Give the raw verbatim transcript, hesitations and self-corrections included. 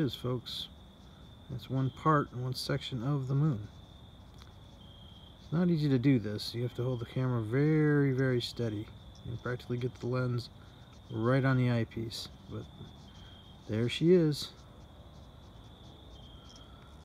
is, folks. That's one part, one section of the moon. It's not easy to do this. You have to hold the camera very, very steady and practically get the lens right on the eyepiece. But there she is.